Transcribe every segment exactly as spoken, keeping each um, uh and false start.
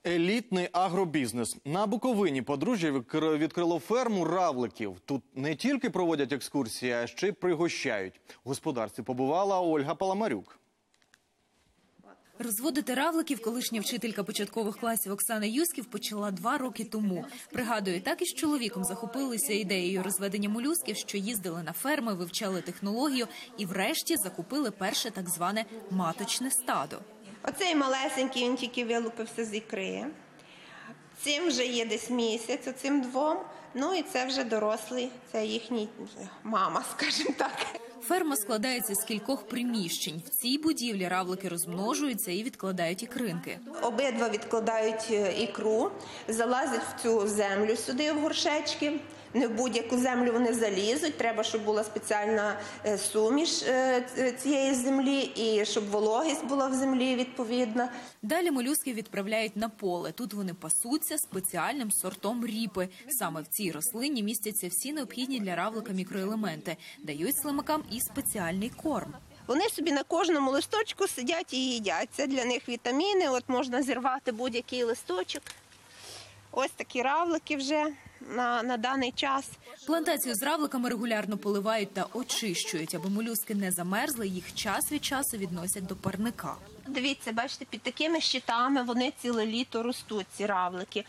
Елітний агробізнес. На Буковині подружжя відкрило ферму равликів. Тут не тільки проводять екскурсії, а ще й пригощають. У господарстві побувала Ольга Паламарюк. Розводити равликів колишня вчителька початкових класів Оксана Юськів почала два роки тому. Пригадує, так і з чоловіком захопилися ідеєю розведення молюсків, що їздили на ферми, вивчали технологію і врешті закупили перше так зване маточне стадо. Оцей малесенький, він тільки вилупився з ікри. Цим вже є десь місяць, оцим двом. Ну і це вже дорослий, це їхній мама, скажімо так. Ферма складається з кількох приміщень. В цій будівлі равлики розмножуються і відкладають ікринки. Обидва відкладають ікру, залазять в цю землю сюди, в горшечки. Не в будь-яку землю вони залізуть, треба, щоб була спеціальна суміш цієї землі і щоб вологість була в землі відповідна. Далі молюсків відправляють на поле. Тут вони пасуться спеціальним сортом ріпи. Саме в цій рослині містяться всі необхідні для равлика мікроелементи. Дають слимакам і спеціальний корм. Вони собі на кожному листочку сидять і їдять. Це для них вітаміни, от можна зірвати будь-який листочок. Ось такі равлики вже на, на даний час. Плантацію з равликами регулярно поливають та очищують. Аби молюски не замерзли, їх час від часу відносять до парника. Дивіться, бачите, під такими щитами вони ціле літо ростуть, ці равлики.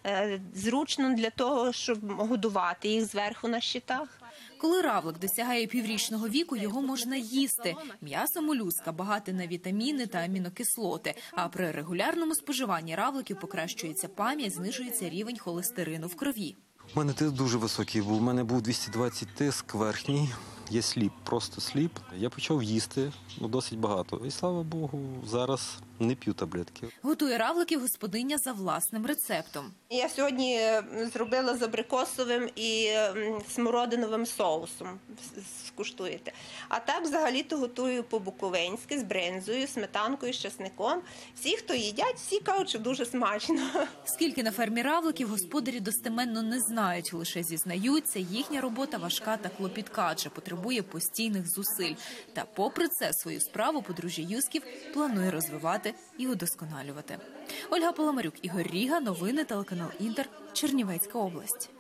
Зручно для того, щоб годувати їх зверху на щитах. Коли равлик досягає піврічного віку, його можна їсти. М'ясо молюска багате на вітаміни та амінокислоти. А при регулярному споживанні равликів покращується пам'ять, знижується рівень холестерину в крові. У мене тиск дуже високий був. У мене був двісті двадцять тиск верхній. Є сліп, просто сліп. Я почав їсти досить багато. І, слава Богу, зараз не п'ю таблетки. Готує равликів господиня за власним рецептом. Я сьогодні зробила з абрикосовим і смородиновим соусом. Скуштуєте. А так взагалі-то готую по-буковинськи, з бринзою, сметанкою, з часником. Всі, хто їдять, всі кажуть, що дуже смачно. Скільки на фермі равликів, господарі достеменно не знають. Лише зізнаються, їхня робота важка та клопітка, адже потребує постійних зусиль. Та попри це свою справу подружжя Юськів планує розвивати і удосконалювати. Ольга Паламарюк, Ігор Ріга, новини телеканал Інтер, Чернівецька область.